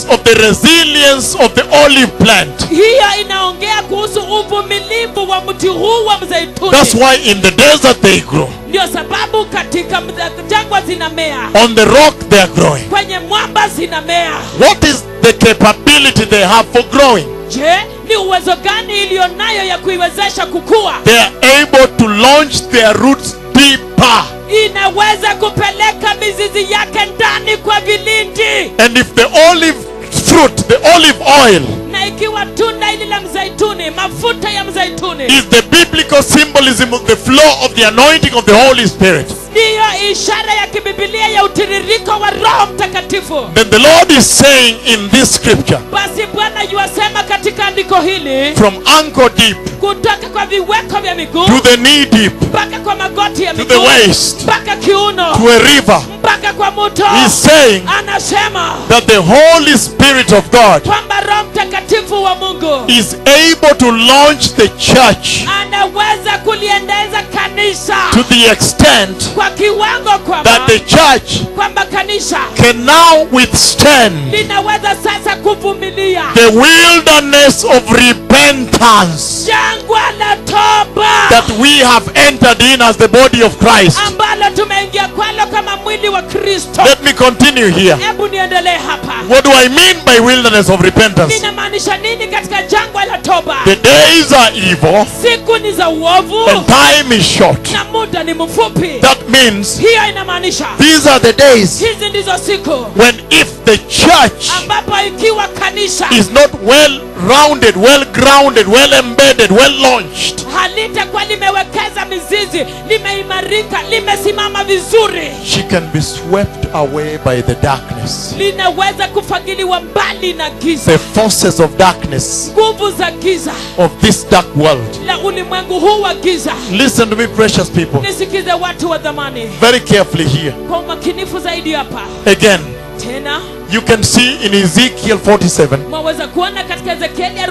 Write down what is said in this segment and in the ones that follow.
of the resilience of the olive plant. Hiyo inaongea kuhusu uvumilivu wa mti huu wa mzeituni. That's why in the desert they grow. Ndio sababu katika jangwa zinamea. On the rock they are growing. Kwenye mwamba zinamea. What is the capability they have for growing? Je, ni uwezo gani ilionayo ya kuiwezesha kukua? They are able to launch their roots deeper. Inaweza kupeleka mizizi yake ndani kwa vilindi. And if the olive fruit, the olive oil, na ikiwa tunda hili la mzaituni, mafuta ya mzaituni, is the biblical symbolism of the flow of the anointing of the Holy Spirit, ndiyo ishara ya kibibilia ya utiririko wa Roho Mtakatifu, then the Lord is saying in this scripture, basi Bwana yuasema katika andiko hili, from ankle deep kutoka kwa viweko vya miguu to the knee deep, mpaka kwa magoti ya to miguu, the waist, mpaka kiuno, to a river, mpaka kwa mto, He's saying anasema that the Holy Spirit of God kwamba Roho Mtakatifu wa Mungu is able to launch the church anaweza kuliendeza kanisa to the extent kwa kiwango kwamba that the church kwamba kanisa can now withstand linaweza sasa kuvumilia the wilderness of repentance jangwa la toba that we have entered in as the body of Christ. ambalo tumeingia kwalo kama mwili wa Kristo. Let me continue here. Hebu niendelee hapa. What do I mean by wilderness of repentance? Ninamaanisha nini katika jangwa la toba? The days are evil Siku ni za uovu and time is short. na muda ni mfupi. That means Hiyo inamaanisha these are the days hizi ndizo siku when if the church ambapo ikiwa kanisa is not well rounded, well grounded, well embedded, well launched, halitakuwa limewekeza mizizi, limeimarika, limesimama vizuri, she can be swept away by the darkness, linaweza kufagiliwa mbali na giza, the forces of darkness nguvu za giza of this dark world. la ulimwengu huu wa giza. Listen to me, precious people, Nisikize watu wa dhamani very carefully here. kwa umakinifu zaidi hapa. Again, Tena you can see in Ezekiel 47, mwaweza kuona katika Ezekieli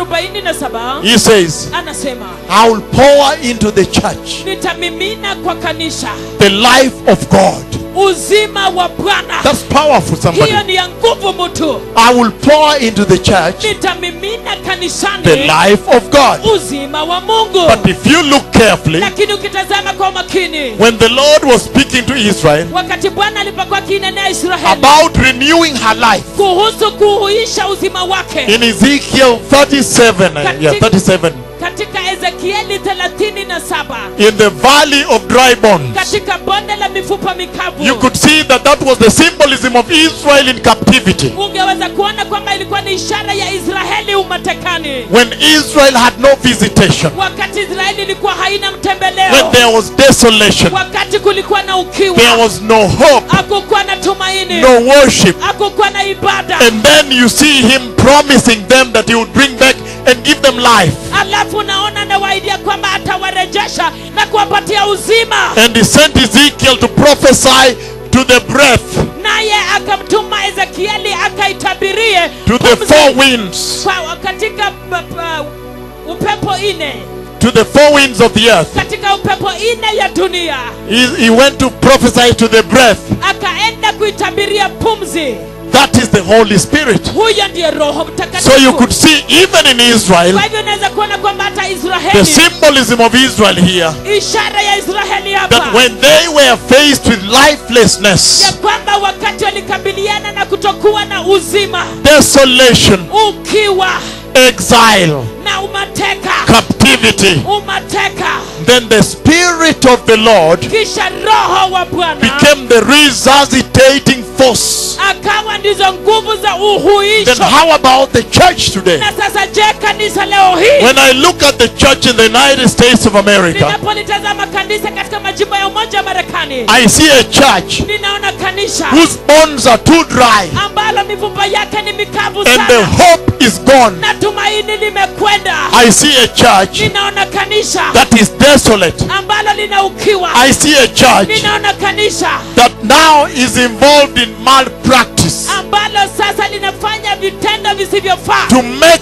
47 he says, anasema, I will pour into the church nitamimina kwa kanisa the life of God. uzima wa Bwana. That's powerful, somebody. Hiyo ni ya nguvu mtu. I will pour into the church Nitamimina kanisani the life of God. uzima wa Mungu. But if you look carefully, Lakini ukitazama kwa makini, when the Lord was speaking to Israel wakati Bwana alipokuwa akinenea Israeli about renewing her life kuhusu kuhuisha uzima wake, in Ezekiel 37, katika Ezekieli 37 in the valley of dry bones, katika bonde la mifupa mikavu, you could see that that was the symbolism of Israel in captivity. ungeweza kuona kwamba ilikuwa ni ishara ya Israeli umatekani. When Israel had no visitation, Wakati Israeli ilikuwa haina when mtembeleo, there was desolation, wakati kulikuwa na there ukiwa, was no hope, hakukuwa na tumaini, no worship. hakukuwa na ibada. And then you see him promising them that he would bring back and give them life. Alafu naona anawaidia kwamba atawarejesha na kuwapatia uzima. And he sent Ezekiel to prophesy to the breath, Naye akamtuma Ezekieli akaitabirie to the pumzi four winds, kwa katika upepo ine, to the four winds of the earth. katika upepo ine ya dunia. He went to prophesy to the breath. Akaenda kuitabiria pumzi. That is the Holy Spirit. Huyo ndiye Roho Mtakatifu. So you could see even in Israel, Kwa hivyo unaweza kuona kwamba hata the Israeli, symbolism of Israel here, ishara ya Israeli hapa, that when they were faced with ya lifelessness, kwamba wakati walikabiliana na kutokuwa na uzima, desolation, ukiwa exile, na umateka, captivity, umateka, then the Spirit of the Lord kisha Roho wa Bwana became the resuscitating force. akawa ndizo nguvu za Then uhuisho. how about the church today? Na sasa je, kanisa leo hii, When I look at the church in the United States of America, ninapolitazama kanisa katika majimbo ya Umoja wa Marekani, I see a church ninaona kanisa whose bones are too dry ambalo mifupa yake ni mikavu and the sana hope is gone. na tumaini limekwenda. I see a church Ninaona kanisa that is desolate. ambalo lina ukiwa. I see a church Ninaona kanisa that now is involved in malpractice ambalo sasa linafanya vitendo visivyofaa to make up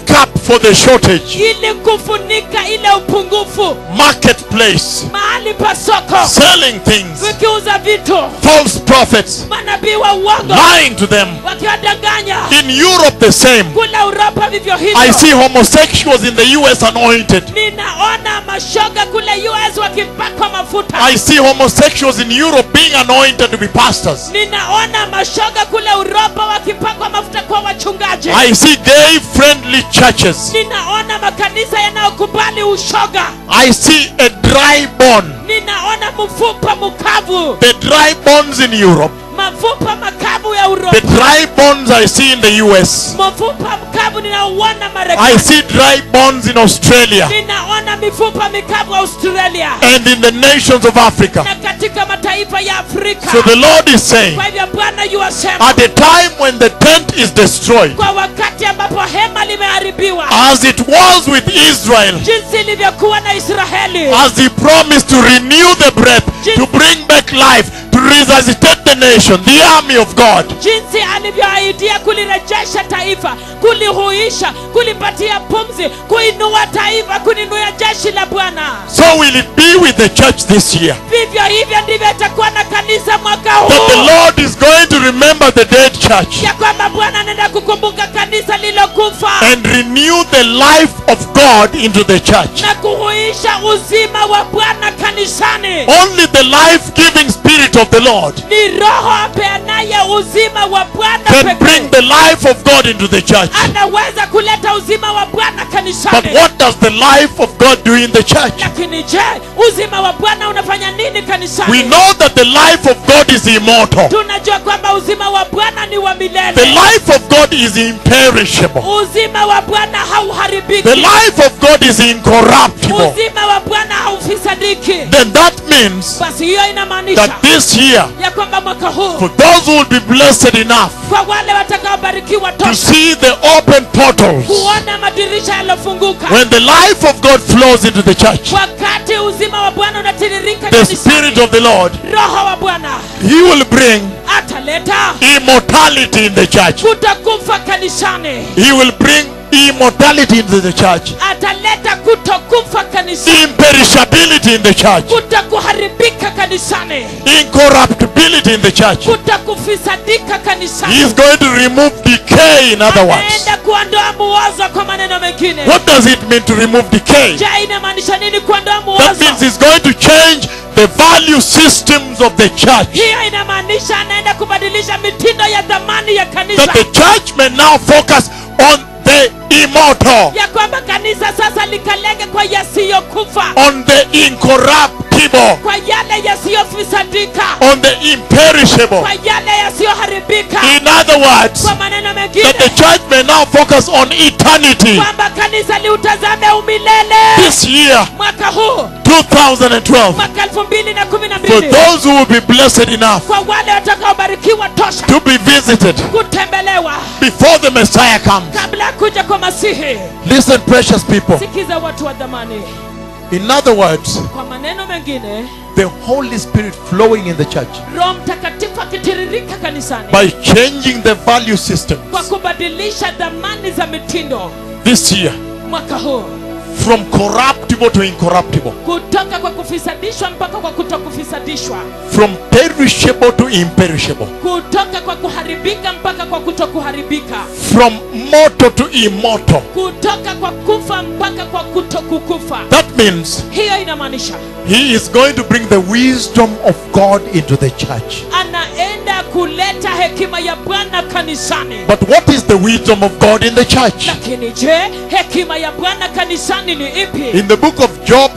for the shortage. ili kufunika ile upungufu. Marketplace, Mahali pa soko selling things, wakiuza vitu, false prophets, manabii wa uongo lying to them. wakiwadanganya. In Europe the same. Kule Uropa vivyo hivyo. I see homosexuals in the US anointed. Ninaona mashoga kule US wakipakwa mafuta. I see homosexuals in Europe being anointed to be pastors. Ninaona mashoga kule Uropa wakipakwa mafuta kwa wachungaji. I see gay friendly churches. Ninaona makanisa yanayokubali ushoga. I see a dry bone. Ninaona mfupa mkavu. The dry bones in Europe. Mafupa makavu ya The Uropa. dry bones I see in the US. Mafupa mkavu ninauona I Marekani. see dry bones in Australia Ninaona mifupa mikavu Australia. and in the nations of Africa. Na katika mataifa ya Afrika. So the Lord is saying, Kwa hivyo Bwana yuwasema, at a time when the tent is destroyed, kwa wakati ambapo hema limeharibiwa, as it was with Israel, jinsi ilivyokuwa na Israeli, as he promised to renew the breath, to bring back life, to resuscitate the nation, the army of God. jinsi alivyoahidia kulirejesha taifa, kulihuisha, kulipatia pumzi, kuinua taifa, kuinua jeshi la Bwana. So will it be with the church this year, Vivyo hivyo ndivyo itakuwa na kanisa mwaka that the huu, Lord is going to remember the dead church ya kwamba Bwana anaenda kukumbuka kanisa lilokufa and renew the life of God into the church. na kuhuisha uzima wa Bwana kanisani. Only the life-giving Spirit of the Lord Ni Roho apeanaye uzima wa Bwana can bring pekee the life of God into the church. anaweza kuleta uzima wa Bwana But kanisani. what does the life of God do in the church? Lakini je, uzima wa Bwana unafanya nini kanisani? We know that the life of God is immortal. Tunajua kwamba uzima wa Bwana ni wa The milele. life of God is imperishable. Uzima wa Bwana hauharibiki. The life of God is incorruptible. Uzima wa Bwana haufisadiki. Then that means Basi hiyo inamaanisha that this year, ya kwamba mwaka huu for those who will be blessed enough kwa wale watakaobarikiwa to tosha see the open portals, kuona madirisha yalofunguka, when the life of God flows into the church, wakati uzima wa Bwana unatiririka the kanisani, Spirit of the Lord, Roho wa Bwana He will bring ataleta immortality in the church. kutokufa kanisani. He will bring immortality into the church. Ataleta kutokufa kanisani, Imperishability in the church. kutokuharibika kanisani, Incorruptibility in the church. kutokufisadika He kanisani. is going to remove decay, in other words. Anaenda kuondoa muozo. Kwa maneno mengine, What does it mean to remove decay? je, inamaanisha nini kuondoa That muozo? means He's going to change the value systems of the church. Hiyo inamaanisha anaenda kubadilisha mitindo ya dhamani ya kanisa, That the church may now focus on the immortal, ya kwamba kanisa sasa likalenge kwa yasiyokufa, on the incorruptible, kwa yale yasiyofisadika, on the imperishable. kwa yale yasiyoharibika. In other words, Kwa maneno that mengine, the church may now focus on eternity. kwamba kanisa liutazame umilele. This year, Mwaka huu 2012, mwaka 2012, for those who will be blessed enough kwa wale watakaobarikiwa tosha to be visited kutembelewa before the Messiah comes. kabla ya kuja kwa Masihi. Listen, precious people. Sikiza watu wa dhamani. In other words, Kwa maneno mengine, the Holy Spirit flowing in the church Roho Mtakatifu akitiririka kanisani by changing the value system kwa kubadilisha dhamani za mitindo this year, mwaka huu, from corruptible to incorruptible, kutoka kwa kufisadishwa mpaka kwa kutokufisadishwa, from perishable to imperishable, kutoka kwa kuharibika mpaka kwa kutokuharibika, from mortal to immortal. kutoka kwa kufa mpaka kwa kutokukufa. That means Hiyo inamaanisha He is going to bring the wisdom of God into the church. anaenda kuleta hekima ya Bwana kanisani. But what is the wisdom of God in the church? Lakini je, hekima ya Bwana kanisani ni ipi? In the book of Job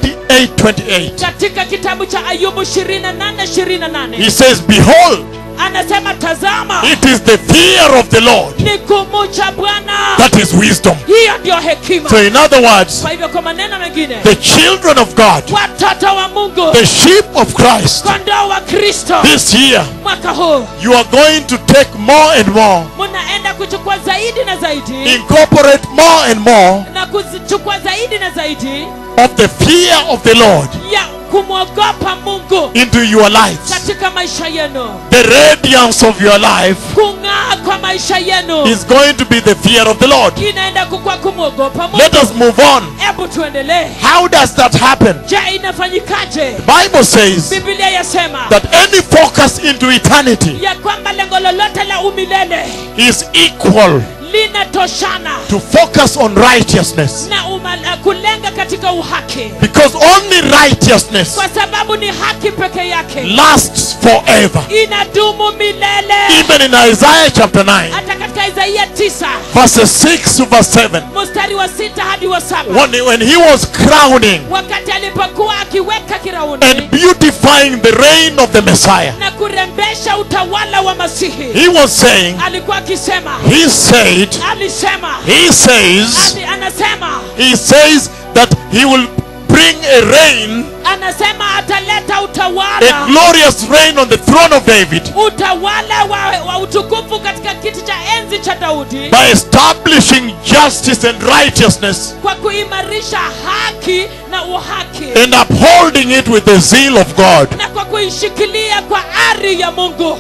28:28, Katika kitabu cha Ayubu 28:28 He says, behold, anasema, tazama, it is the fear of the Lord ni kumucha Bwana, that is wisdom. hiyo ndio hekima. So in other words, Kwa hivyo kwa maneno mengine, the children of God, watoto wa Mungu, the sheep of Christ, kondoo wa Kristo, this year, mwaka huu you are going to take more and more, munaenda kuchukua zaidi na zaidi, incorporate more and more na kuchukua zaidi na zaidi of the fear of the Lord ya kumwogopa Mungu into your lives. katika maisha yenu. The radiance of your life Kung'aa kwa maisha yenu is going to be the fear of the Lord. inaenda kukua kumwogopa Mungu. Let us move on. Hebu tuendelee. How does that happen? Je, inafanyikaje? Bible says Biblia yasema that any focus into eternity ya kwamba lengo lolote la umilele is equal linatoshana to focus on righteousness, na kulenga katika uhaki, because only righteousness kwa sababu ni haki peke yake lasts forever. inadumu milele. Even in Isaiah chapter 9 Hata katika Isaia 9 verses 6 to verse 7, mstari wa 6 hadi wa 7, when he was crowning wakati alipokuwa akiweka kirauni and beautifying the reign of the Messiah, na kurembesha utawala wa Masihi, he was saying, alikuwa akisema, he said, alisema, he says, anasema, he says that he will bring a reign, anasema ataleta a utawala, glorious reign on the throne of David, utawala wa utukufu katika kiti cha enzi cha Daudi, by establishing justice and righteousness kwa kuimarisha haki na uhaki, and upholding it with the zeal of God. na kwa kuishikilia kwa ari ya Mungu.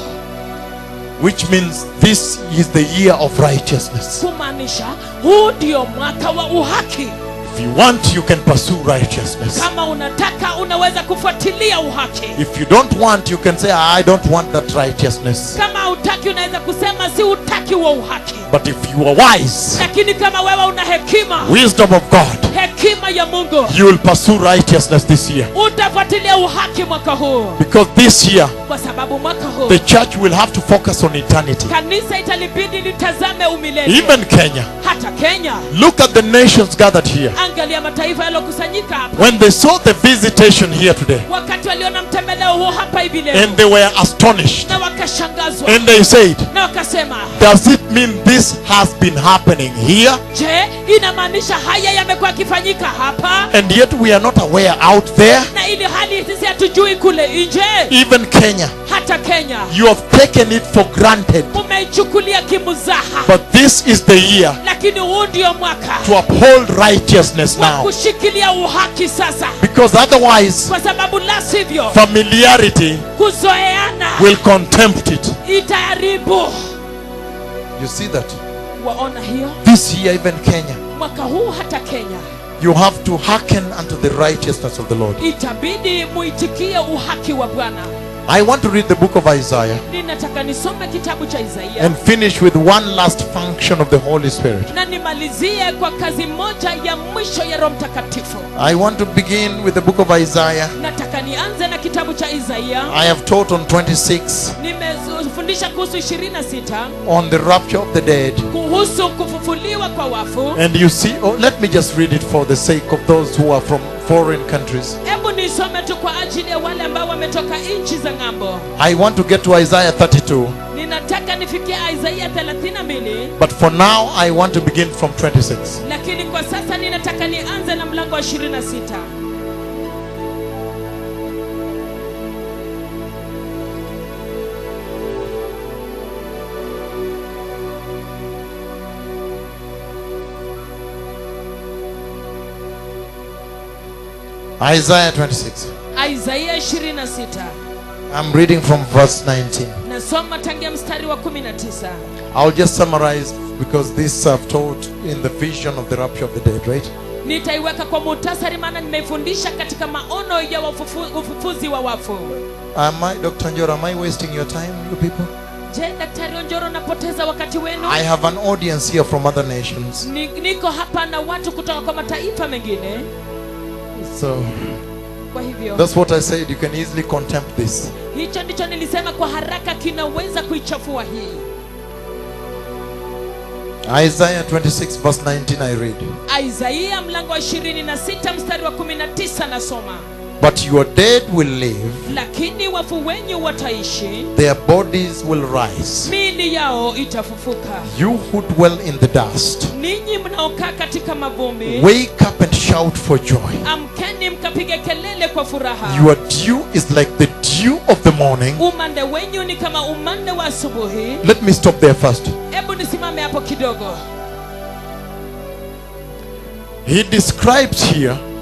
Which means this is the year of righteousness. Kumaanisha huu ndio mwaka wa uhaki. If you want, you can pursue righteousness. Kama unataka unaweza kufuatilia uhaki. If you don't want, you can say, I don't want that righteousness. Kama utaki unaweza kusema si utaki wa uhaki. But if you are wise, Lakini kama wewe una hekima, wisdom of God, hekima ya Mungu, you will pursue righteousness this year. utafuatilia uhaki mwaka huu. Because this year, Kwa sababu mwaka huu the church will have to focus on eternity. kanisa italibidi litazame umilele. Even Kenya. Hata Kenya. Look at the nations gathered here. Angalia mataifa yalokusanyika hapa. When they saw the visitation here today, Wakati waliona mtembeleo huu hapa hivi leo, and they were astonished, na wakashangazwa, and they said, na wakasema, does it mean this has been happening here? je, inamaanisha haya yamekuwa yakifanyika hapa? And yet we are not aware out there. Na ili hali sisi hatujui kule nje. Even Kenya, Hata Kenya you have taken it for granted. umeichukulia kimuzaha. But this is the year Lakini huu ndio mwaka to uphold righteousness wa now. kushikilia uhaki sasa. Because otherwise, Kwa sababu la sivyo familiarity kuzoeana will contempt it. itaharibu. You see that? Waona hiyo? This year, even Kenya, Mwaka huu hata Kenya you have to hearken unto the righteousness of the Lord. itabidi muitikie uhaki wa Bwana. I want to read the book of Isaiah Ninataka nisome kitabu cha Isaia and finish with one last function of the Holy Spirit. na nimalizie kwa kazi moja ya mwisho ya Roho Mtakatifu. I want to begin with the book of Isaiah. Nataka nianze na kitabu cha Isaia. I have taught on 26 Nimefundisha kuhusu 26 on the rapture of the dead. kuhusu kufufuliwa kwa wafu. And you see, let me just read it for the sake of those who are from foreign countries. Hebu nisome tu kwa ajili ya wale ambao wametoka nchi za ng'ambo. I want to get to Isaiah 32, Ninataka nifikie Isaia 32, but for now I want to begin from 26. lakini kwa sasa ninataka nianze na mlango wa 26. Isaiah 26. Isaia 26. I'm reading from verse 19. Nasoma tangia mstari wa 19. I'll just summarize because this I've taught in the vision of the rapture of the dead, right? Nitaiweka kwa muhtasari maana nimeifundisha katika maono ya ufufuzi wa wafu. Dr. Njoro, am I wasting your time, you people? Je, Daktari Onjoro, napoteza wakati wenu? I have an audience here from other nations. Niko hapa na watu kutoka kwa mataifa mengine. So Kwa hivyo that's what I said. You can easily contempt this. hicho ndicho nilisema kwa haraka kinaweza kuichafua hii. Isaiah 26 verse 19 I read. Isaia mlango wa 26 mstari wa 19 nasoma. But your dead will live, Lakini wafu wenyu wataishi, their bodies will rise. miili yao itafufuka. You who dwell in the dust, Ninyi mnaokaa katika mavumbi, wake up and shout for joy. amkeni mkapige kelele kwa furaha. Your dew is like the dew of the morning. Umande wenyu ni kama umande wa asubuhi. Let me stop there first. Hebu nisimame hapo kidogo. He describes here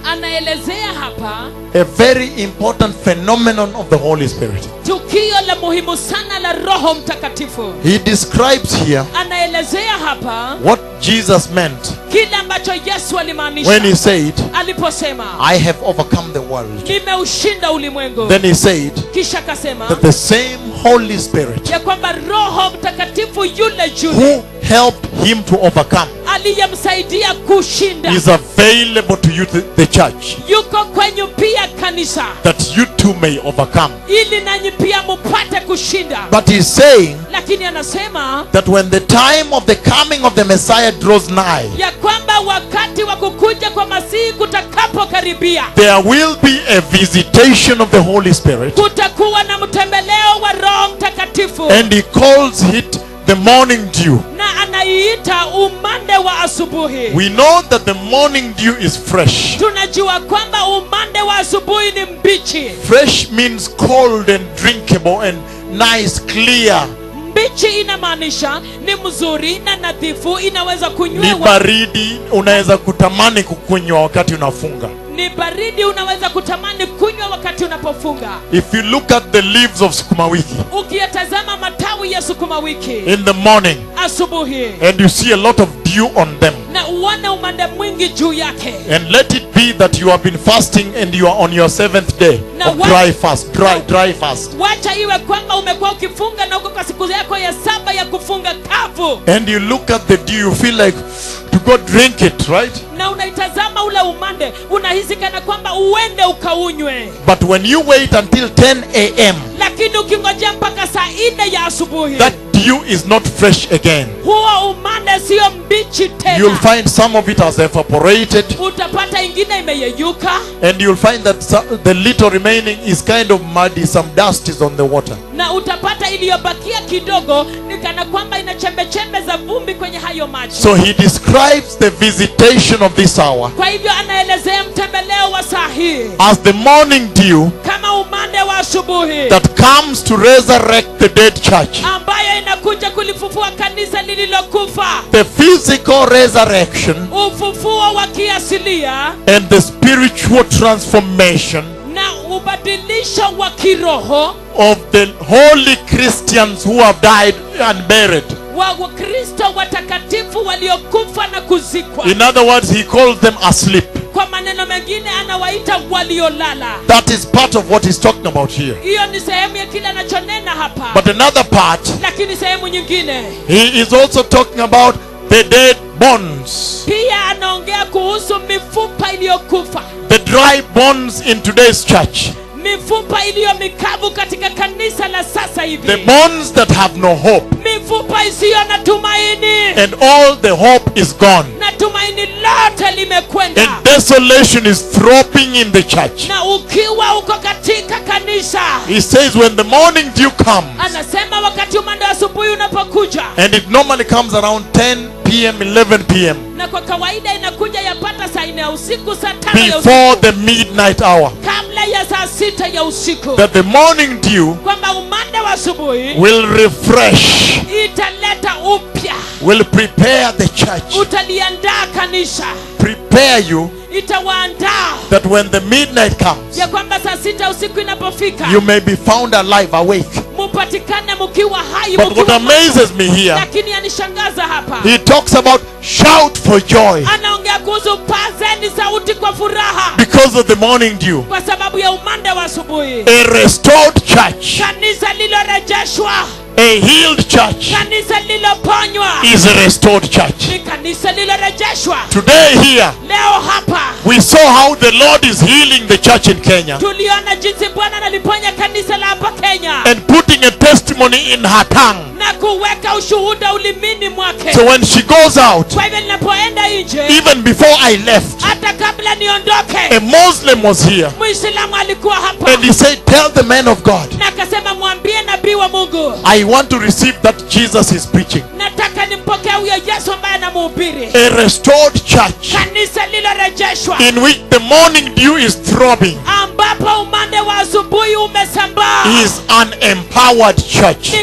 anaelezea hapa a very important phenomenon of the Holy Spirit. tukio la muhimu sana la Roho Mtakatifu. He describes here Anaelezea hapa what Jesus meant kile ambacho Yesu alimaanisha when he said, aliposema I have overcome the world. nimeushinda ulimwengu. Then he said Kisha akasema that the same Holy Spirit ya kwamba Roho Mtakatifu yule who helped him to overcome aliyemsaidia kushinda is available to you, the church, yuko kwenyu pia kanisa, that you too may overcome. ili nanyi pia mupate kushinda. But he's saying Lakini anasema that when the time of the coming of the Messiah draws nigh, ya kwamba wakati wa kukuja kwa Masihi kutakapokaribia, there will be a visitation of the Holy Spirit, kutakuwa na mtembeleo wa Roho Mtakatifu, and he calls it the morning dew. na anaiita umande wa asubuhi. We know that the morning dew is fresh. Tunajua kwamba umande wa asubuhi ni mbichi. Fresh means cold and drinkable and nice, clear. Mbichi inamaanisha ni mzuri na nadhifu, inaweza Ni kunywewa. baridi, unaweza kutamani kukunywa wakati unafunga. Ni baridi, unaweza kutamani kunywa wakati unapofunga. If you look at the leaves of sukuma wiki Ukiyatazama matawi ya sukuma wiki in the morning, asubuhi, and you see a lot of dew on them, na uone umande mwingi juu yake, and let it be that you have been fasting and you are on your 7th day Now of what- dry fast, dry fast, wacha iwe kwamba umekuwa ukifunga na uko kwa siku yako ya 7 ya kufunga kavu, and you look at the dew, you feel like to go drink it, right? na unaitazama ule umande, unahisi kana kwamba uende ukaunywe. But when you wait until 10 a.m., Lakini ukingojea mpaka saa 4 ya asubuhi, that dew is not fresh again. huo umande sio mbichi You'll tena. find some of it has evaporated, Utapata ingine imeyeyuka, and you'll find that the little remaining is kind of muddy, some dust is on the water. na utapata iliyobakia kidogo ni kana kwamba ina chembe chembe za vumbi kwenye hayo maji. So he describes the visitation of this hour Kwa hivyo anaelezea mtembeleo wa saa hii as the morning dew kama umande wa asubuhi that comes to resurrect the dead church. ambayo inakuja kulifufua kanisa lililokufa, The physical resurrection ufufuo wa kiasilia and the spiritual transformation na ubadilisho wa kiroho of the holy Christians who have died and buried. wa Wakristo watakatifu waliokufa na kuzikwa. In other words, he calls them asleep. Kwa maneno mengine anawaita waliolala. That is part of what he's talking about here. Hiyo ni sehemu ya kile anachonena hapa. But another part, Lakini sehemu nyingine he is also talking about the dead bones, pia anaongea kuhusu mifupa iliyokufa, the dry bones in today's church, mifupa iliyo mikavu katika kanisa la sasa the hivi, bones that have no hope, mifupa isiyo na tumaini, and all the hope is gone, na tumaini lote limekwenda, and desolation is throbbing in the church. na ukiwa uko katika kanisa. He says when the morning dew comes, Anasema wakati umande wa asubuhi unapokuja, and it normally comes around 10 p.m., 11 p.m., na kwa kawaida inakuja yapata saa 4 ya usiku, saa 5 ya usiku, before the midnight hour, kabla ya saa 6 ya usiku, that the morning dew kwamba umande wa asubuhi will refresh, italeta upya, will prepare the church, utaliandaa kanisa, prepare you itawaandaa that when the midnight comes, ya kwamba saa 6 usiku inapofika, you may be found alive, awake. mupatikane mkiwa hai, But what mkiwa amazes me here, lakini anishangaza hapa, he talks about shout for joy anaongea kuhusu pazeni sauti kwa furaha, because of the morning dew. kwa sababu ya umande wa asubuhi. A restored church, Kanisa lilorejeshwa, a healed church kanisa liloponywa, is a restored church. ni kanisa lilorejeshwa. Today here, Leo hapa we saw how the Lord is healing the church in Kenya tuliona jinsi Bwana analiponya kanisa la hapa Kenya and putting a testimony in her tongue. na kuweka ushuhuda ulimini mwake. So when she goes out, Kwa hivyo ninapoenda nje, even before I left, hata kabla niondoke, a Muslim was here Muislamu alikuwa hapa and he said, tell the man of God, na akasema, mwambie nabii wa Mungu, I want to receive that Jesus is preaching. nataka nimpokee huyo Yesu ambaye anamhubiri. A restored church Kanisa lilorejeshwa in which the morning dew is throbbing ambapo umande wa asubuhi umesambaa, is an empowered church. ni kanisa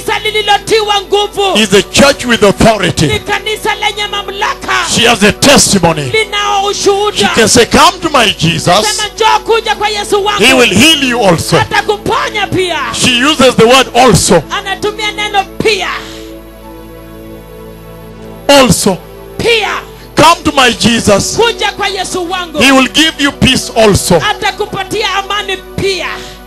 kanisa lililotiwa nguvu, is a church with authority. ni kanisa lenye mamlaka, She has a testimony. linao She ushuhuda. can say, come to my Jesus. Sema njoo kuja kwa Yesu wangu, He will heal you also. atakuponya pia. She uses the word also. Anatumia neno pia. Also. Pia Come to my Jesus. kuja kwa Yesu wangu, He will give you peace also. atakupatia amani pia.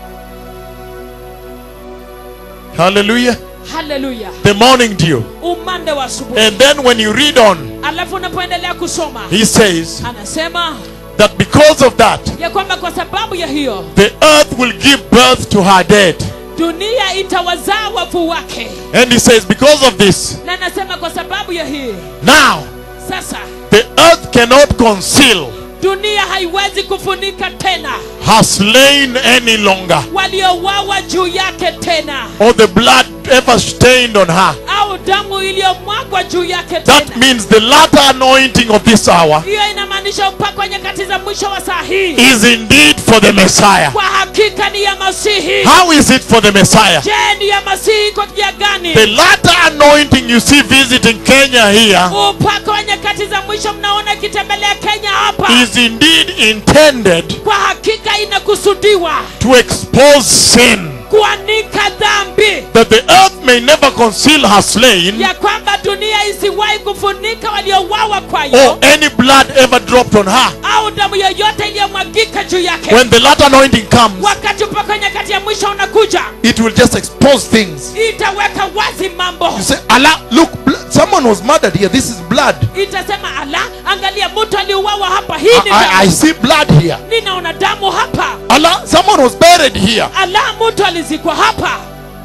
Hallelujah. Haleluya. The morning dew. Umande wa asubuhi. And then when you read on, Alafu unapoendelea kusoma, he says anasema that because of that, ya kwamba kwa sababu ya hiyo the earth will give birth to her dead. dunia itawazaa wafu wake. And he says, because of this, Na anasema kwa sababu ya hii now sasa the earth cannot conceal dunia haiwezi kufunika tena her slain any longer, waliowawa juu yake tena, or the blood ever stained on her. au damu iliyomwagwa juu yake That tena. means the latter anointing of this hour Hiyo inamaanisha upako wa nyakati za mwisho wa saa hii is indeed for the Messiah. kwa hakika ni ya Masihi. How is it for the Messiah? Je, ni ya Masihi kwa njia gani? The latter anointing you see visiting Kenya here Upako wa nyakati za mwisho mnaona ikitembelea Kenya hapa, is indeed intended kwa hakika inakusudiwa to expose sin, kuanika dhambi, that the earth may never conceal her slain, ya kwamba dunia isiwahi kufunika waliouawa or kwayo, any blood ever dropped on her. au damu yoyote iliyomwagika juu yake. When the latter anointing comes, Wakati upako wa nyakati ya mwisho unakuja, it will just expose things. itaweka wazi mambo. You say, Allah, look, someone was murdered here. This is blood. Itasema, ala, angalia mtu aliuawa hapa, hii ni I damu. see blood here. Ninaona damu hapa. Allah, someone was buried here. Ala, mtu alizikwa hapa.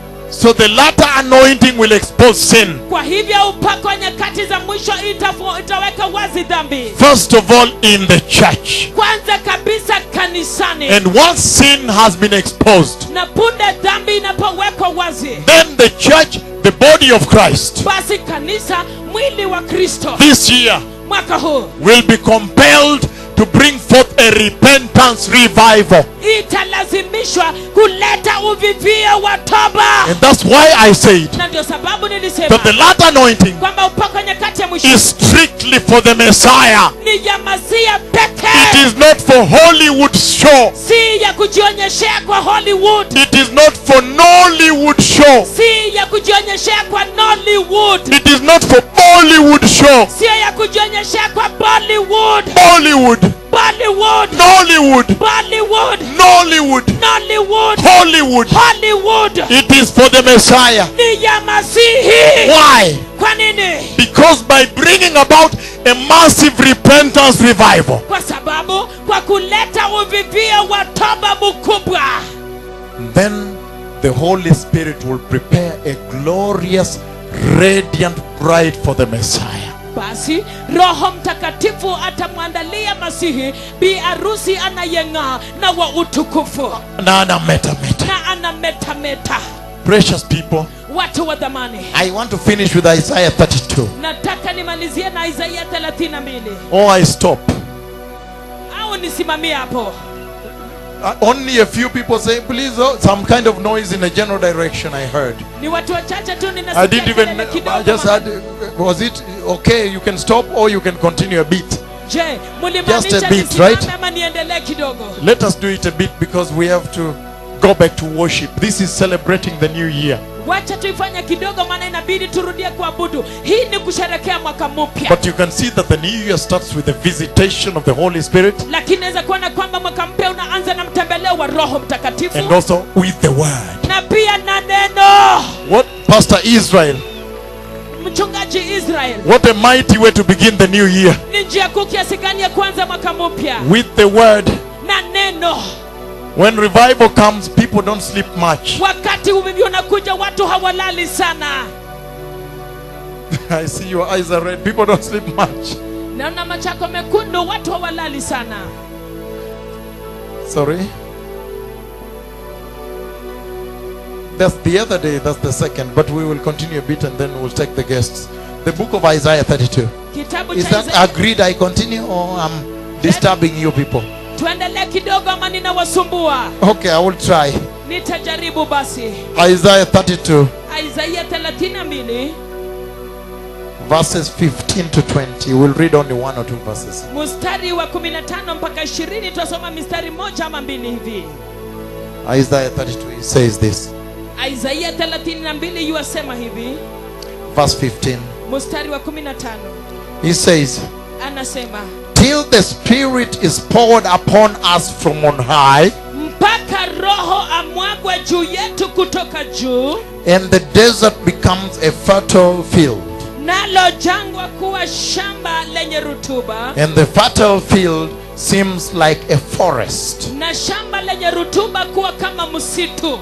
So the latter anointing will expose sin. Kwa hivyo upako wa nyakati za mwisho itaweka wazi dhambi. First of all, in the church. Kwanza kabisa kanisani. And once sin has been exposed, Na punde dhambi inapowekwa wazi, then the church, the body of Christ, basi kanisa, mwili wa Kristo, this year mwaka huu will be compelled to bring forth a repentance revival. italazimishwa kuleta uvivio wa toba. And that's why I said Na ndio sababu nilisema that the latter anointing kwamba upako wa nyakati ya mwisho is strictly for the Messiah. ni ya Masia It pekee, is not for Hollywood show. si ya kujionyeshea kwa Hollywood, It is not for Nollywood show. si ya kujionyeshea kwa Nollywood, It is not for Bollywood show. sio ya kujionyeshea kwa Bollywood, Bollywood, Bollywood, Nollywood, Bollywood, Nollywood, Nollywood, Hollywood. Hollywood. It is for the Messiah. Ni ya Masihi. Why? Kwa nini? Because by bringing about a massive repentance revival, Kwa sababu kwa kuleta uvivio wa toba mkubwa, then the Holy Spirit will prepare a glorious, radiant bride for the Messiah. basi Roho Mtakatifu atamwandalia Masihi bi arusi anayeng'aa na wa utukufu, Nana meta meta. na anametameta. Precious people, Watu wa dhamani, I want to finish with Isaiah 32. nataka nimalizie na Isaia 32, Or I stop. au nisimamie hapo. Only a few people say, please, oh, some kind of noise in a general direction I heard. Ni watu wachache tu I ninasikia didn't even, kelele I kidogo. just had, was it okay? You can stop or you can continue a bit. Je, Just mulimaanisha a bit, nisimame right? ama niendelee kidogo? Let us do it a bit because we have to go back to worship. This is celebrating the new year. Wacha tuifanye kidogo, maana inabidi turudie kuabudu. Hii ni kusherekea mwaka mpya. But you can see that the new year starts with the visitation of the Holy Spirit Lakini naweza kuona kwamba mwaka mpya unaanza na mtembeleo wa Roho Mtakatifu, and also with the word. na pia na neno. What, Pastor Israel, Mchungaji Israel, what a mighty way to begin the new year. ni njia kuu kiasi gani ya kwanza mwaka mpya With the word. na neno. When revival comes, people don't sleep much. Wakati uvivyo unakuja, watu hawalali sana. I see your eyes are red. People don't sleep much. Naona machako mekundu, watu hawalali sana. Sorry. That's the other day, that's the second. But we will continue a bit and then we'll take the guests. The book of Isaiah 32. Kitabu Is cha that Isaia. agreed I continue or I'm disturbing you people? Tuendelee kidogo ama ninawasumbua? Okay, I will try. Nitajaribu basi. Isaiah 32. Isaiah 32 verses 15 to 20. We'll read only one or two verses. mstari wa 15 mpaka 20. Tutasoma mstari moja ama mbili hivi. Isaiah 32, he says this. Isaiah 32 yuasema hivi, Verse 15. mstari wa 15. He says, Anasema, till the Spirit is poured upon us from on high, mpaka roho amwagwe juu yetu kutoka juu, and the desert becomes a fertile field, nalo jangwa kuwa shamba lenye rutuba, and the fertile field seems like a forest. na shamba lenye rutuba kuwa kama msitu.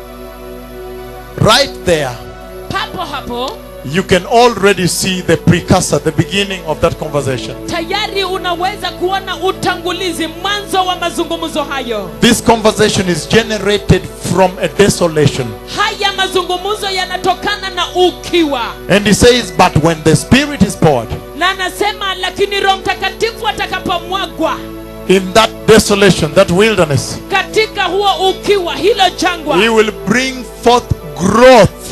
Right there, Papo hapo you can already see the precursor, the beginning of that conversation. tayari unaweza kuona utangulizi, mwanzo wa mazungumzo hayo. This conversation is generated from a desolation. Haya mazungumzo yanatokana na ukiwa. And he says, but when the Spirit is poured, Na anasema lakini Roho Mtakatifu atakapomwagwa in that desolation, that wilderness, katika huo ukiwa, hilo jangwa, he will bring forth growth.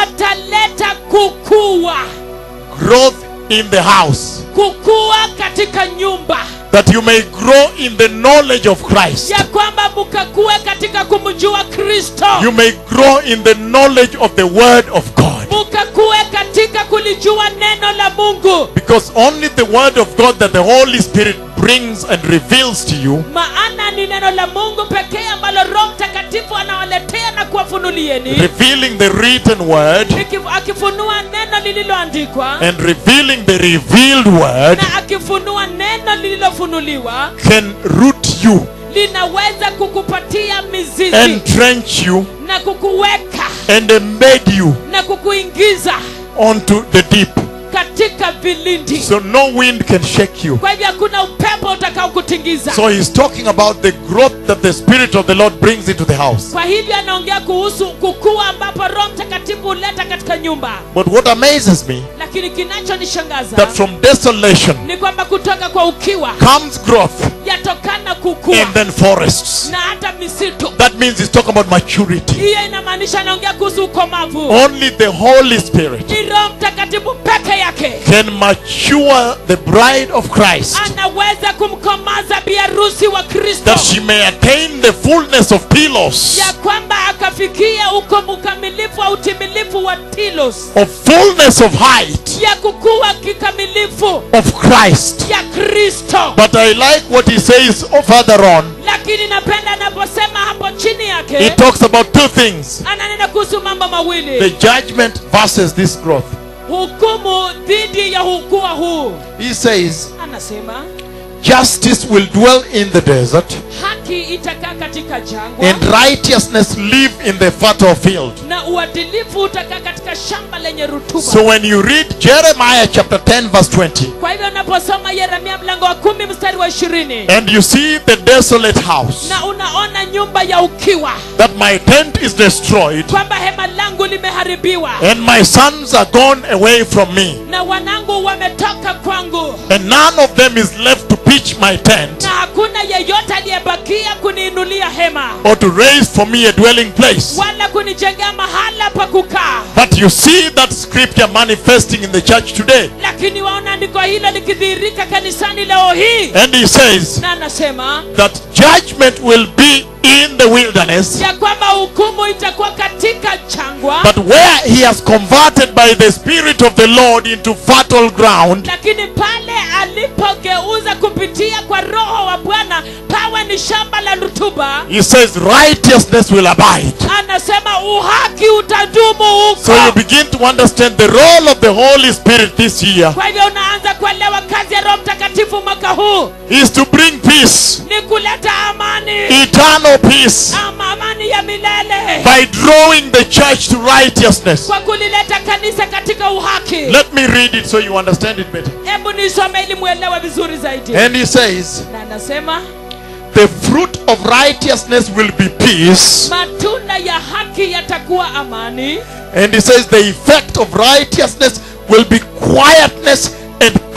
ataleta kukua. Growth in the house, Kukua katika nyumba, that you may grow in the knowledge of Christ. ya kwamba mukakue katika kumjua Kristo. You may grow in the knowledge of the word of God. Mukakue katika kulijua neno la Mungu. Because only the word of God that the Holy Spirit brings and reveals to you, Maana ni neno la Mungu pekee ambalo Roho Mtakatifu anawaletea na kuwafunulieni, revealing the written word akifunua neno lililoandikwa and revealing the revealed word, na akifunua neno lililofunuliwa, can root you, linaweza kukupatia mizizi entrench you, na kukuweka and embed you na kukuingiza onto the deep. katika vilindi. So no wind can shake you. Kwa hivyo hakuna upepo utakao kutingiza. So he's talking about the growth that the Spirit of the Lord brings into the house. Kwa hivyo anaongea kuhusu kukua ambapo Roho Mtakatifu huleta katika nyumba. But what amazes me, Lakini kinachonishangaza that from desolation ni kwamba kutoka kwa ukiwa comes growth, yatokana kukua and then forests. na hata misitu. That means he's talking about maturity. Hiyo inamaanisha anaongea kuhusu ukomavu. Only the Holy Spirit Ni Roho Mtakatifu peke yake can mature the bride of Christ, anaweza kumkomaza biharusi wa Kristo, that she may attain the fullness of telos, ya kwamba akafikia ukamilifu au utimilifu wa telos, of fullness of height ya kukua kikamilifu of Christ. ya Kristo. But I like what he says further on. Lakini napenda anaposema hapo chini He yake, talks about two things: ananena kuhusu mambo the mawili: judgment versus this growth. hukumu dhidi ya ukua huu. He says, Anasema justice will dwell in the desert, haki itakaa katika jangwa, and righteousness live in the fertile field. na uadilifu utakaa katika shamba lenye rutuba. So when you read Jeremiah chapter 10 verse 20, Kwa hivyo unaposoma Yeremia mlango wa 10 mstari wa 20, and you see the desolate house, na unaona nyumba ya ukiwa, that my tent is destroyed, kwamba hema langu limeharibiwa, and my sons are gone away from me, na wanangu wametoka kwangu, and none of them is left to pitch my tent, na hakuna yeyote aliyebakia kuniinulia hema or to raise for me a dwelling place. wala kunijengea mahala pa kukaa. But you see that scripture manifesting in the church today. Lakini waona andiko hilo likidhihirika kanisani leo hii, And he says na anasema that judgment will be in the wilderness, ya kwamba hukumu itakuwa katika jangwa, but where he has converted by the Spirit of the Lord into fertile ground, lakini pale alipogeuza kupitia kwa Roho wa Bwana pawe ni shamba la rutuba, he says righteousness will abide. anasema uhaki utadumu huko. So you begin to understand the role of the Holy Spirit this year Kwa hivyo unaanza kuelewa kazi ya Roho Mtakatifu mwaka huu is to bring peace, ni kuleta amani, eternal peace, amani ya milele, by drawing the church to righteousness. kwa kulileta kanisa katika uhaki. Let me read it so you understand it better. Hebu nisome ili muelewe vizuri zaidi. And he says, Na anasema the fruit of righteousness will be peace. matunda ya haki yatakuwa amani, And he says the effect of righteousness will be quietness and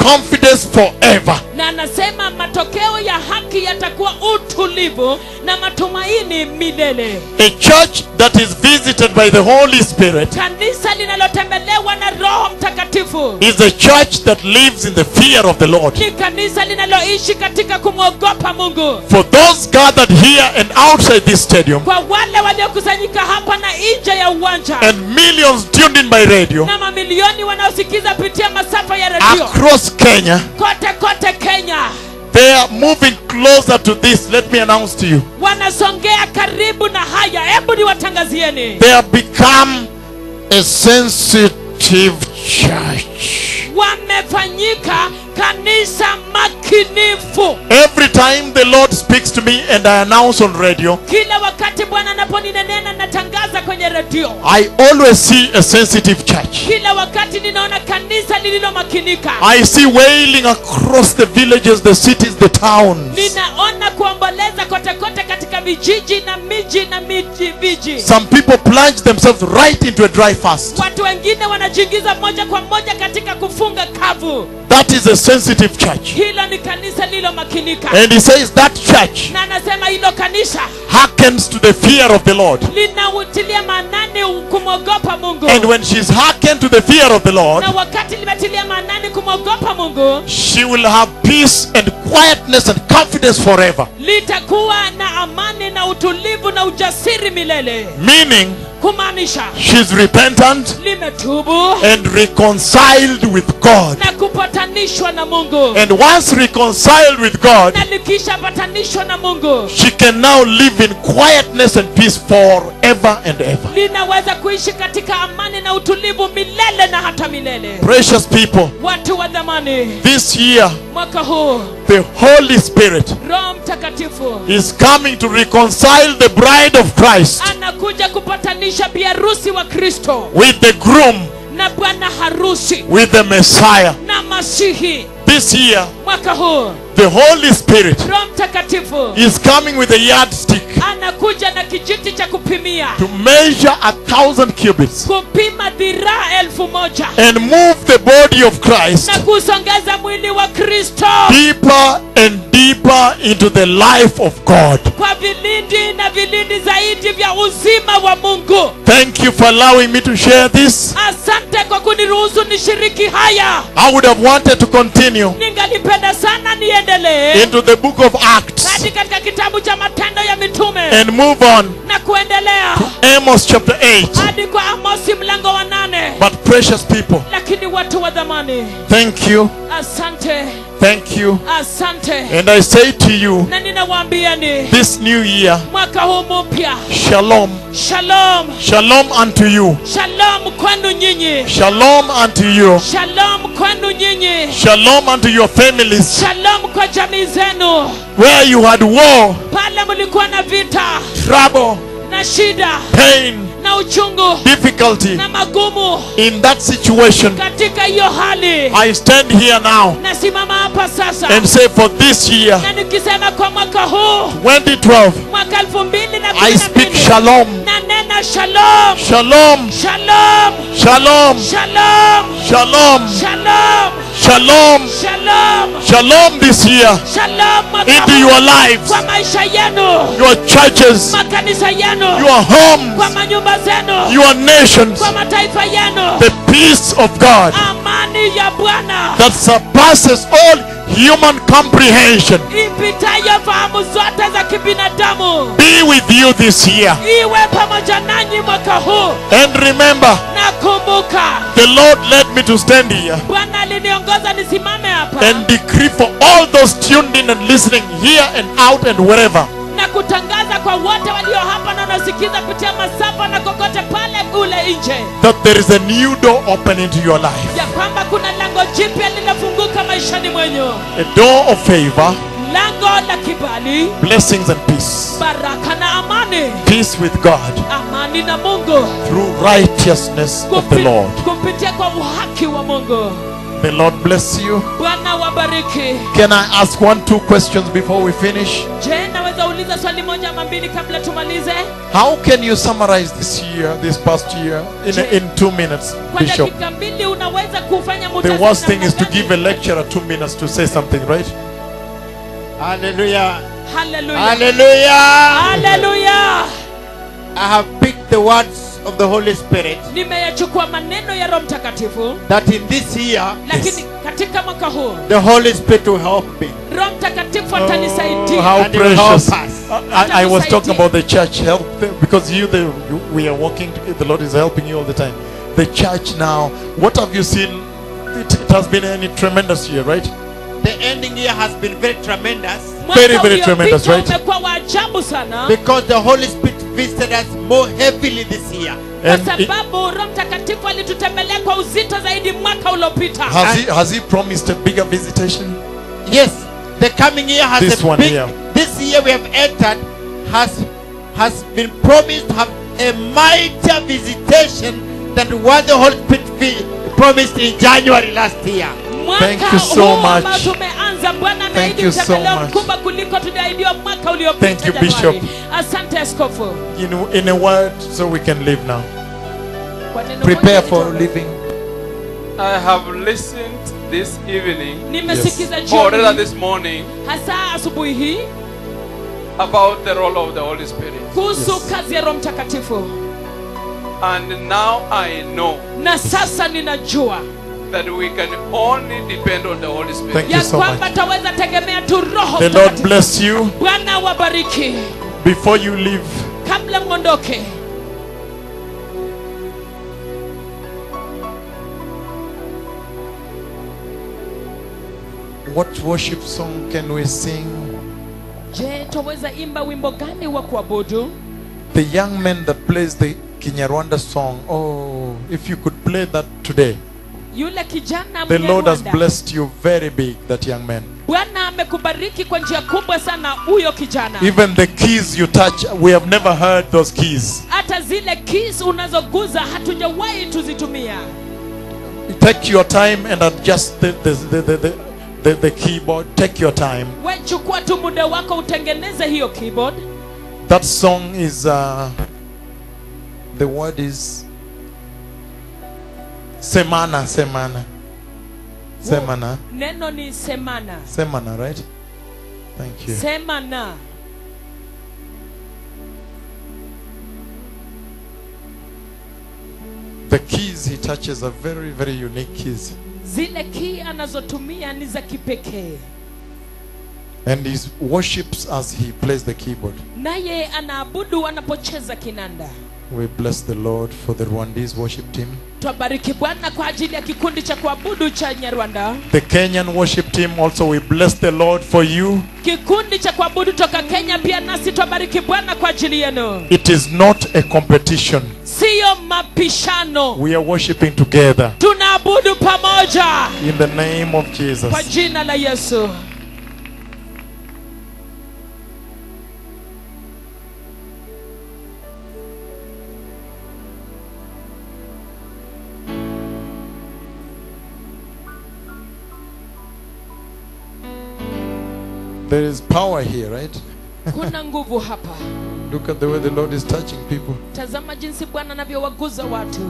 confidence forever. Na anasema matokeo ya haki yatakuwa utulivu na matumaini milele. A church that is visited by the Holy Spirit Kanisa linalotembelewa na Roho Mtakatifu is a church that lives in the fear of the Lord. ni kanisa linaloishi katika kumwogopa Mungu. For those gathered here and outside this stadium, Kwa wale waliokusanyika hapa na nje ya uwanja, and millions tuned in by radio na mamilioni wanaosikiza kupitia masafa ya redio across Kenya, kote Kenya, they are moving closer to this. Let me announce to you. wanasongea karibu na haya. Hebu niwatangazieni, They have become a sensitive church. wamefanyika kanisa makinifu. Every time the Lord speaks to me and I announce on radio, Kila wakati Bwana anaponinenena natangaza kwenye redio, I always see a sensitive church. kila wakati ninaona kanisa lililomakinika. I see wailing across the villages, the cities, the towns. Ninaona kuomboleza kote katika vijiji na miji na viji. Some people plunge themselves right into a dry fast. Watu wengine wanajiingiza moja kwa moja katika kufunga kavu. That is a sensitive church. Hilo ni kanisa lililomakinika. And he says that church Na anasema hilo kanisa hearkens to the fear of the Lord. linautilia maanani kumwogopa Mungu. And when she's hearkened to the fear of the Lord, Na wakati limetilia maanani kumwogopa Mungu, she will have peace and quietness and confidence forever. litakuwa na amani na utulivu na ujasiri milele. Meaning, Kumaanisha she's repentant limetubu and reconciled with God. na kupatanishwa na Mungu. And once reconciled with God, Na likishapatanishwa na Mungu, she can now live in quietness and peace forever and ever. linaweza kuishi katika amani na utulivu milele na hata milele. Precious people, Watu wa dhamani, this year, mwaka huu the Holy Spirit Roho Mtakatifu is coming to reconcile the bride of Christ anakuja kupatanisha biharusi wa Kristo with the groom, na bwana harusi with the Messiah. na Masihi. This year, Mwaka huu the Holy Spirit Roho Mtakatifu is coming with a yardstick anakuja na kijiti cha kupimia, to measure 1,000 cubits kupima dhiraa 1000 and move the body of Christ na kusongeza mwili wa Kristo deeper and deeper into the life of God. kwa vilindi na vilindi zaidi vya uzima wa Mungu. Thank you for allowing me to share this. Asante kwa kuniruhusu nishiriki haya. I would have wanted to continue Ningalipenda sana niendelee into the book of Acts hadi katika kitabu cha Matendo ya Mitume and move on na kuendelea Amos chapter 8. hadi kwa Amosi mlango wa 8. But precious people, Lakini watu wa dhamani, thank you, asante, thank you. asante. And I say to you, Na ninawaambieni this new year, mwaka huu mpya, shalom, shalom, shalom unto you, shalom kwenu nyinyi, shalom unto you, shalom kwenu nyinyi, shalom unto your families. shalom kwa jamii zenu. Where you had war, Pale mlikuwa na vita trouble, na shida pain, na uchungu difficulty, na magumu, in that situation, katika hiyo hali I stand here now nasimama hapa sasa and say for this year, na nikisema kwa mwaka huu 2012, mwaka I speak 2012 shalom, na nena shalom, shalom, shalom, shalom, shalom, shalom, shalom, shalom, shalom, shalom this year shalom mwaka into huu your lives, kwa maisha yenu, your churches, makanisa yenu, your kwa homes, manyumba zenu, your nations. kwa mataifa yenu. The peace of God Amani ya Bwana that surpasses all human comprehension ipitayo fahamu zote za kibinadamu be with you this year. iwe pamoja nanyi mwaka huu. And remember, Na kumbuka, the Lord led me to stand here Bwana aliniongoza nisimame hapa and decree for all those tuned in and listening here and out and wherever, na kutangaza kwa wote walio hapa na wanasikiza kupitia masafa na kokote pale kule nje, that there is a new door open into your life, ya kwamba kuna lango jipya linafunguka maishani mwenyu, a door of favor, lango la kibali, blessings and peace, baraka na amani, peace with God amani na Mungu through righteousness of the Lord. kupitia kwa uhaki wa Mungu. The Lord bless you. Bwana wabariki. Can I ask 1-2 questions before we finish? Je, naweza kuuliza swali moja ama mbili kabla tumalize? How can you summarize this past year in 2 minutes, Kwa Bishop? dakika mbili unaweza kufanya The muhtasari worst thing namna is to gani? give a lecturer 2 minutes to say something, right? Hallelujah. Hallelujah. Hallelujah. Hallelujah. I have picked the words of the Holy Spirit Nimeyachukua maneno ya Roho Mtakatifu, that in this year lakini katika mwaka huu the Holy Spirit will help me. Roho Mtakatifu Oh, atanisaidia. how And it will precious. help us. I was talking about the church help them, because we are working, the Lord is helping you all the time. The church now, what have you seen? It has been a tremendous year, right? The ending year has been very tremendous Mwaka very uliopita tremendous, right? umekuwa wa ajabu sana, because the Holy Spirit visited us more heavily this year. kwa And sababu Roho Mtakatifu alitutembelea kwa uzito zaidi mwaka uliopita. has he promised a bigger visitation? Yes, the coming year has This a one big, here. this year we have entered has been promised to have a mightier visitation than what the Holy Spirit promised in January last year. Thank Mwaka you so huu much. ambao tumeanza, Bwana ameahidi you so mtembeleo much. mkubwa kuliko tuliahidiwa mwaka uliopita. Thank you, Januari. Bishop. Asante askofu. In a word, so we can live now. Kwa neno Prepare moja for nitoe. living. I have listened this evening, Nimesikiza or rather jioni, this morning, hasa asubuhi hii, about the role of the Holy Spirit. kuhusu kazi ya Roho Mtakatifu, And now I know na sasa ninajua that we can only depend on the Holy Spirit. Thank you ya so kwamba much. taweza tegemea tu Roho The Lord Mtakatifu. bless you. Bwana wabariki. Before you leave, Kabla mwondoke, what worship song can we sing? je, twaweza imba wimbo gani wa kuabudu? The young man that plays the Kinyarwanda song. Oh, if you could play that today. Yule kijana The Lord has Mnyarwanda. blessed you very big, that young man. Bwana amekubariki kwa njia kubwa sana huyo kijana. Even the keys you touch, we have never heard those keys. Hata zile keys unazoguza hatujawahi tuzitumia. Take your time and adjust the keyboard. Take your time. We chukua tu muda wako utengeneze hiyo keyboard. That song is, the word is Semana. Neno ni semana. Semana, right? Thank you. Semana. The keys he touches are very, very unique keys. Zile key anazotumia ni za kipekee. And he worships as he plays the keyboard. Naye anaabudu anapocheza kinanda. We bless the Lord for the Rwandese worship team. Twabariki Bwana kwa ajili ya kikundi cha kuabudu cha Nyarwanda. The Kenyan worship team also, we bless the Lord for you. Kikundi cha kuabudu toka Kenya pia nasi twabariki Bwana kwa ajili yenu. It is not a competition. Siyo mapishano. We are worshiping together Tunaabudu pamoja in the name of kwa Jesus. jina la Yesu. There is power here, right? Kuna nguvu hapa. Look at the way the Lord is touching people. Tazama jinsi Bwana anavyowaguza watu.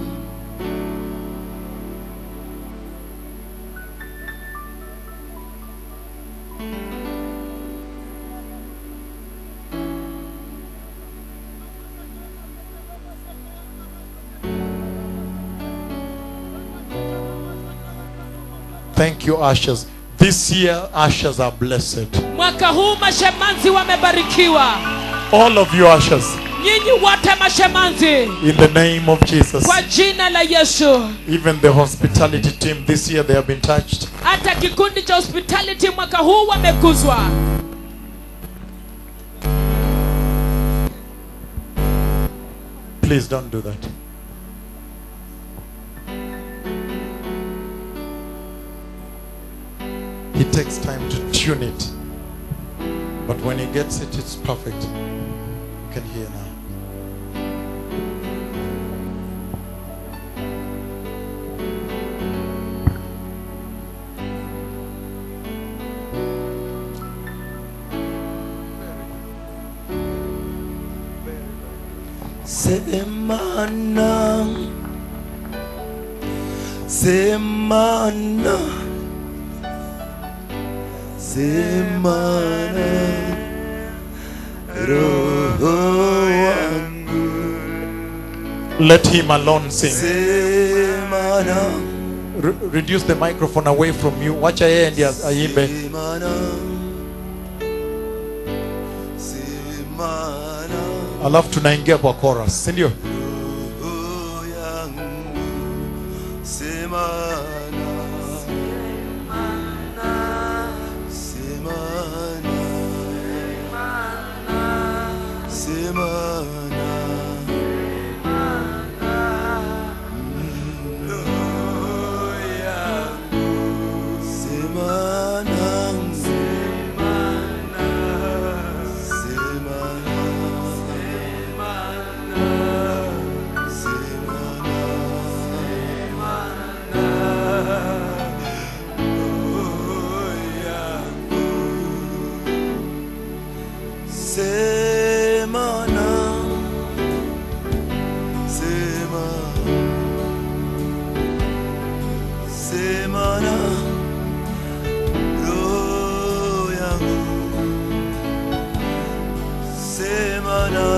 Thank you, ushers. This year, ushers are blessed. Mwaka huu mashemanzi wamebarikiwa. All of you ushers, Nyinyi wote mashemanzi in the name of Jesus. kwa jina la Yesu. Even the hospitality team, this year they have been touched. Hata kikundi cha hospitality mwaka huu wamekuzwa. Please don't do that. He takes time to tune it. But when he gets it, it's perfect. You can hear now. semana, semana, semana, roho yangu. Let him alone sing. Semana, Reduce the microphone away from you. Wacha yeye ndiye aimbe. semana, semana, Alafu tunaingia kwa chorus, si ndio? roho yangu. Semana, semana, semana, roho yangu. Semana, semana, semana, roho yangu. Semana,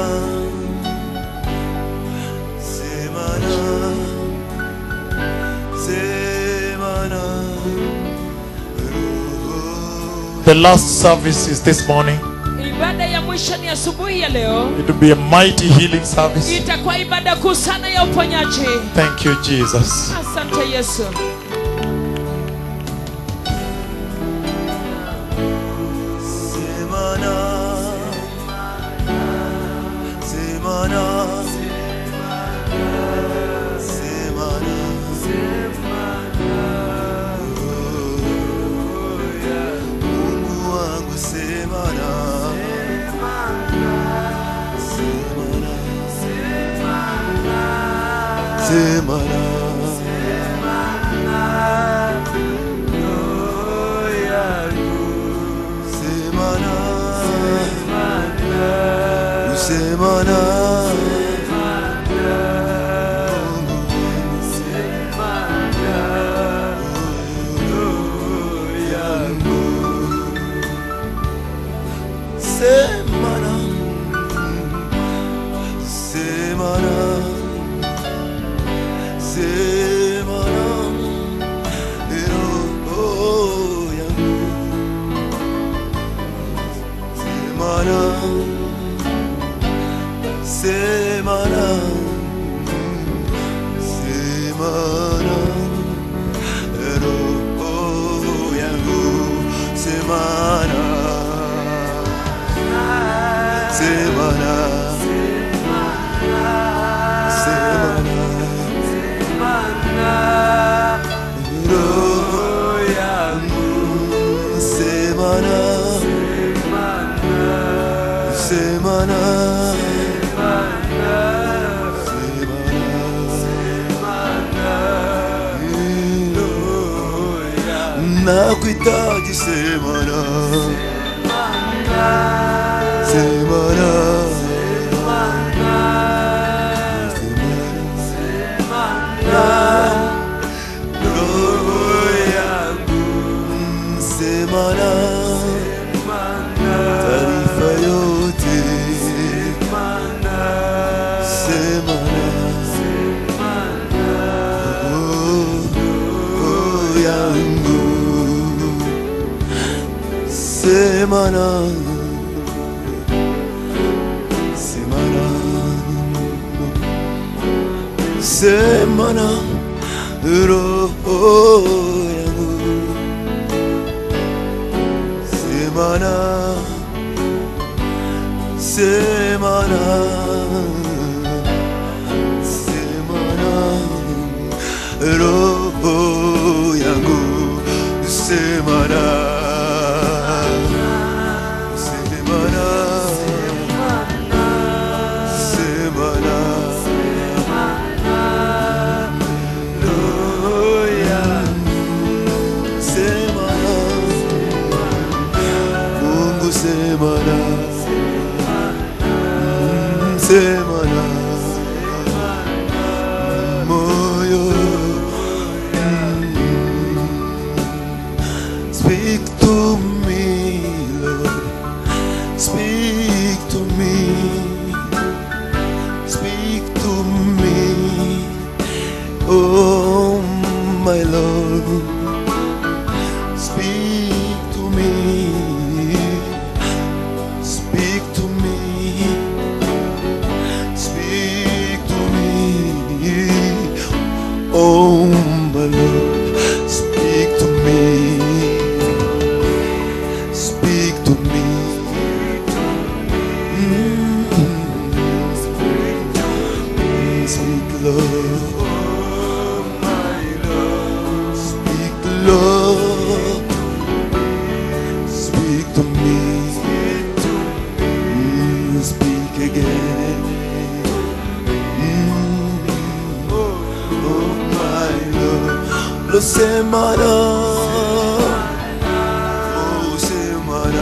semana, semana, roho. The last service is this morning. Ibada ya mwisho ni asubuhi ya leo. It will be a mighty healing service. Itakuwa ibada kuu sana ya uponyaji. Thank you, Jesus. Asante Yesu. Semana, semana, semana, Mungu wangu semana, semana, semana, roho yangu. Semana, semana, semana, semana, semana, roho yangu. Semana, semana, semana, roho yangu. Semana, semana, semana, roho yangu. Semana, semana, nakuhitaji semana, semana, roho yangu. Semana, taarifa yote. Semana, roho yangu. Semana, semana, semana, roho yangu. Semana, semana, semana, roho yangu. Semana, semana, semana, roho yangu. Semana, Mungu semana, semana, Speak to me, Lord. Speak to me. Speak to me. Oh, my Lord. Speak to me. Speak to me. Speak to me. Oh, my Lord. Speak to me. Speak to me. Speak, Lord. Speak, Lord. Speak to me. Speak again. Oh, my Lord. Lo semana. Oh, semana.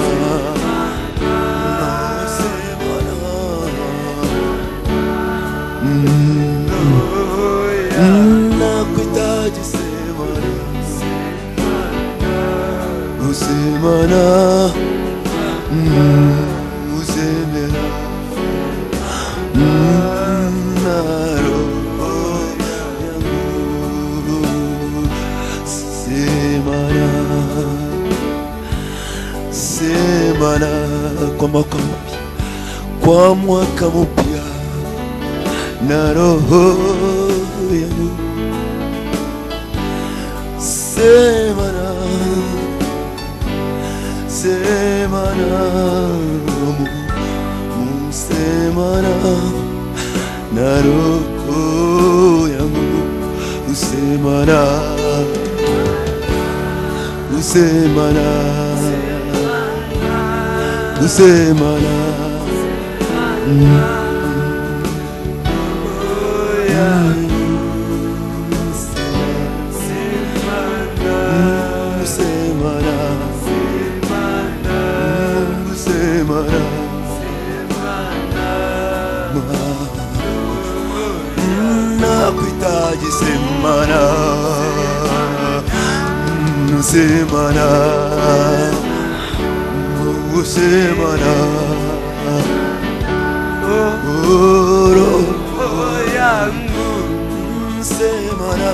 Nakuhitaji semana. Oh, semana. Usemera. Na roho yangu. Semana. Semana. Kwa mwaka mpya. Kwa mwaka mpya. Na roho yangu. Semana. Semana. Semana. Na roho yangu. Semana. Semana. Semana. Nakuhitaji semana. Semana. Semana. Roho yangu. Semana.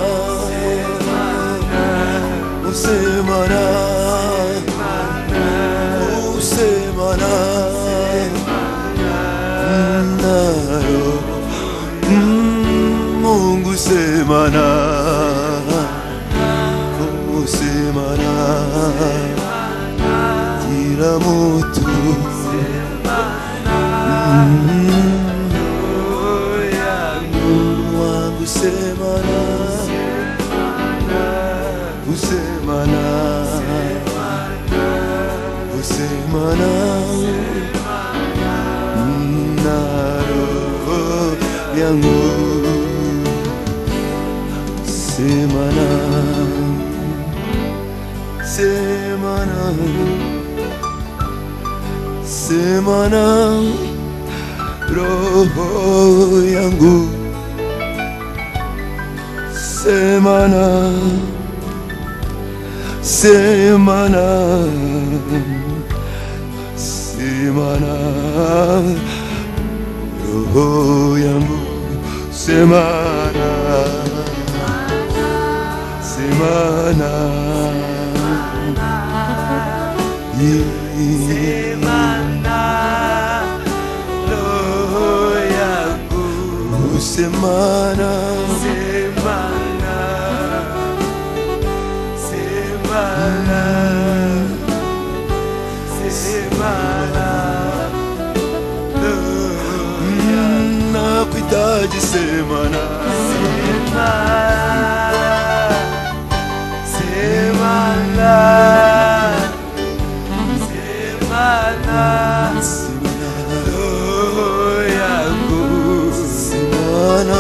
Semana. Semana. Mungu semana. Oh, semana. Kila mtu wangu semana. Semana. Semana. Na roho yangu. Semana. Semana. Semana. Roho yangu. Semana. Semana. Semana. Roho yangu. Semana. Semana. Semana. Roho yangu. Semana. Semana. Semana. Semana. Nakuhitaji semana. Semana. Semana. Semana. Roho yangu. Semana.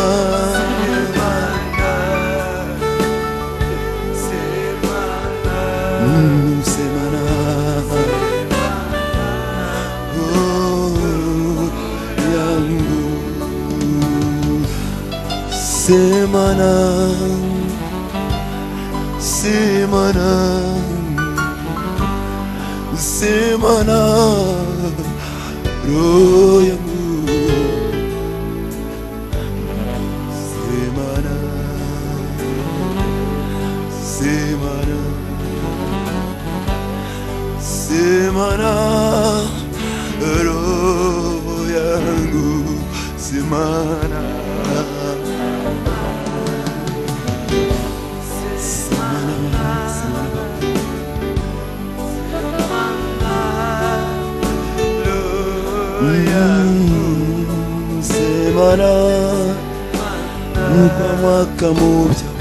Semana. Semana. Semana. Semana. semana roho yangu semana semana semana roho yangu semana semana kwa mwaka mpya